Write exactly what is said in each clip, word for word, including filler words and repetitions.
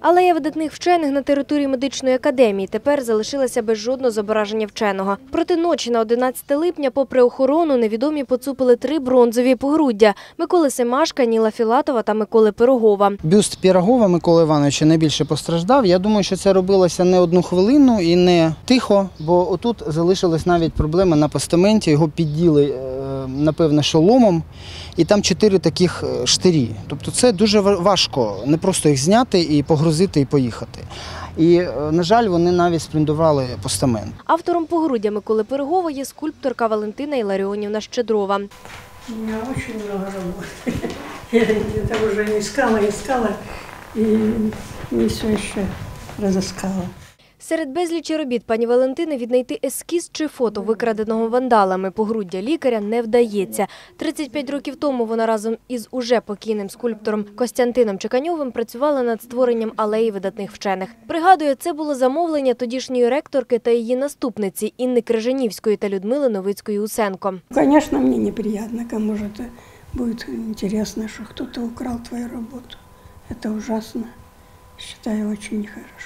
Алея видатних вчених на території медичної академії тепер залишилася без жодного зображення вченого. Проти ночі на одинадцяте липня, попри охорону, невідомі поцупили три бронзові погруддя – Миколи Семашка, Ніла Філатова та Миколи Пирогова. Бюст Пирогова Миколи Івановича найбільше постраждав. Я думаю, що це робилося не одну хвилину і не тихо, бо отут залишилась навіть проблема на постаменті. Його підділи, напевно, шоломом. І там чотири таких штирі. Тобто це дуже важко не просто їх зняти і погрузити і поїхати. І, на жаль, вони навіть сплюндрували постамент. Автором погруддя Миколи Пирогова є скульпторка Валентина Іларіонівна Щедрова. У меня очень много работы. Я это уже искала, искала и не все еще разыскала. Серед безлічі робіт пані Валентини віднайти ескіз чи фото, викраденого вандалами погруддя лікаря, не вдається. тридцять п'ять років тому вона разом із уже покійним скульптором Костянтином Чеканьовим працювала над створенням алеї видатних вчених. Пригадує, це було замовлення тодішньої ректорки та її наступниці Інни Крижанівської та Людмили Новицької-Усенко. Конечно, мне неприятно, кому же это будет интересно, что кто-то украл твою работу. Это ужасно. Считаю, очень нехорошо.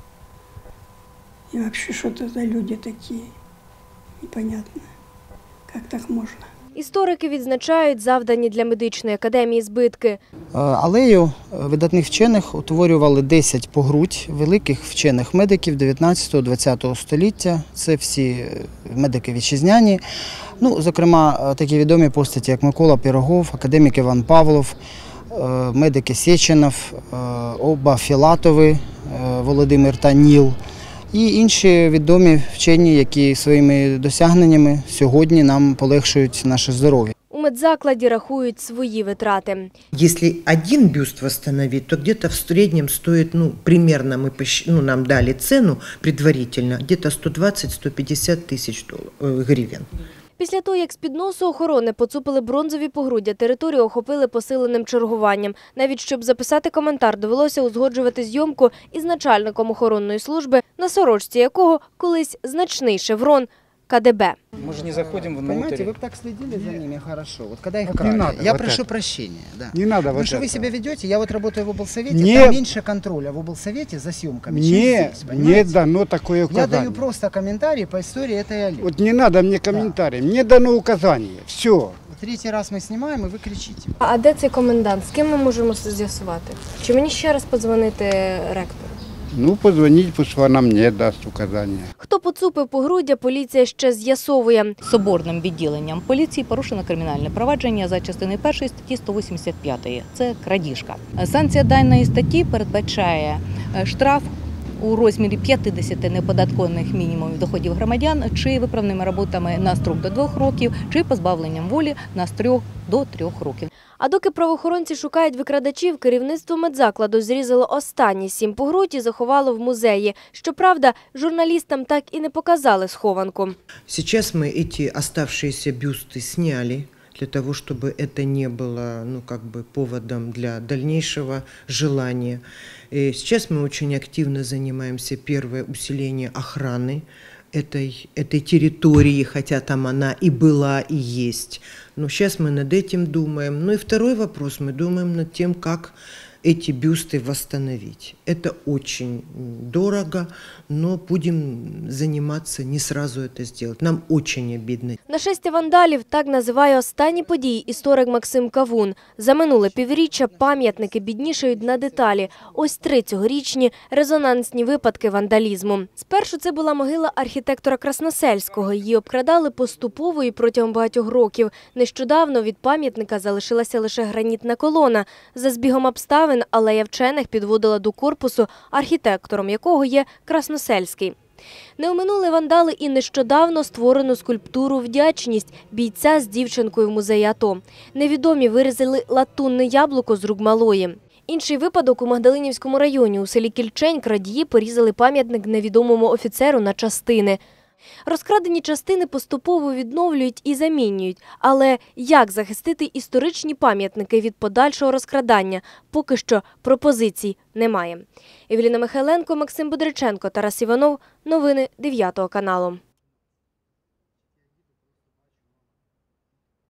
И вообще, что это за люди такие, непонятно, как так можно. Історики відзначають завдані для медичної академії збитки. Алею видатних вчених утворювали десять погрудь великих вчених медиків дев'ятнадцятого-двадцятого століття. Це всі медики вітчизняні. Ну, зокрема, такі відомі постаті, як Микола Пирогов, академік Іван Павлов, медики Сєченов, оба Філатови, Володимир та Ніл. І інші відомі вчені, які своїми досягненнями сьогодні нам полегшують наше здоров'я. У медзакладі рахують свої витрати. Если один бюст восстановить, то где-то в среднем стоит, ну, примерно мы ну, нам дали цену предварительно, где-то сто двадцать - сто пятьдесят тысяч гривен. Після того, як з-під носу охорони поцупили бронзові погруддя, територію охопили посиленим чергуванням. Навіть щоб записати коментар, довелося узгоджувати зйомку із начальником охоронної служби, на сорочці якого колись значний шеврон ка де бе. Мы же не заходим внутрь. Понимаете, вы бы так следили за ними хорошо. Вот когда их Вот крали, не надо я вот прошу это. прощения. Да. Не надо Потому вот что это. вы себя ведете, я вот работаю в облсовете, Нет. там меньше контроля в облсовете за съемками, чем Не, здесь, не понимаете? дано такое Я указание. даю просто комментарий по истории этой аллеи. Вот не надо мне комментарий, мне дано указание. Все. Третий раз мы снимаем, и вы кричите. А де цей комендант? З ким ми можемо з'ясувати? Чи мені ще раз подзвонити ректору? Ну, позвонить, пусть вона мне даст указание. Хто поцупив погруддя, поліція ще з'ясовує. Соборним відділенням поліції порушено кримінальне провадження за частиною першої статті сто вісімдесят п'ять. Це крадіжка. Санкція даної статті передбачає штраф у розмірі п'ятдесят неоподаткованих мінімумів доходів громадян, чи виправними роботами на строк до двох років, чи позбавленням волі на строк до трьох років. А доки правоохоронці шукають викрадачів, керівництво медзакладу зрізало останні сім погрудь і заховало в музеї. Щоправда, журналістам так і не показали схованку. Сейчас мы эти оставшиеся бюсты сняли, для того, чтобы это не было, ну, как бы поводом для дальнейшего желания. И сейчас мы очень активно занимаемся, первое, усиление охраны этой, этой территории, хотя там она и была, и есть. Но сейчас мы над этим думаем. Ну и второй вопрос, мы думаем над тем, как эти бюсты восстановить. Это очень дорого, но будем заниматься, не сразу это сделать. Нам очень обидно. Нашестя вандалів – так називає останні події історик Максим Кавун. За минуле півріччя пам'ятники біднішають на деталі. Ось три цьогорічні резонансні випадки вандалізму. Спершу це була могила архітектора Красносельського. Її обкрадали поступово і протягом багатьох років. Нещодавно від пам'ятника залишилася лише гранітна колона. За збігом обставин алея вчених підводила до корпусу, архітектором якого є Красносельський. Не оминули вандали і нещодавно створену скульптуру «Вдячність» бійця з дівчинкою в музеї АТО. Невідомі вирізали латунне яблуко з рук малої. Інший випадок у Магдалинівському районі. У селі Кільчень крадії порізали пам'ятник невідомому офіцеру на частини. Розкрадені частини поступово відновлюють і замінюють. Але як захистити історичні пам'ятники від подальшого розкрадання? Поки що пропозицій немає. Евеліна Михайленко, Максим Бодриченко, Тарас Іванов. Новини дев'ятого каналу.